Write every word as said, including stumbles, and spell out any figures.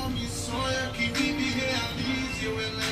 me sonha, que vive e realize, eu elevo